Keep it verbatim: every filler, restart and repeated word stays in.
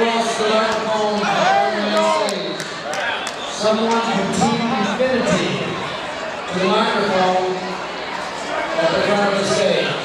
across the microphone on the stage. Someone from Team Infinity to the microphone at the front of the stage.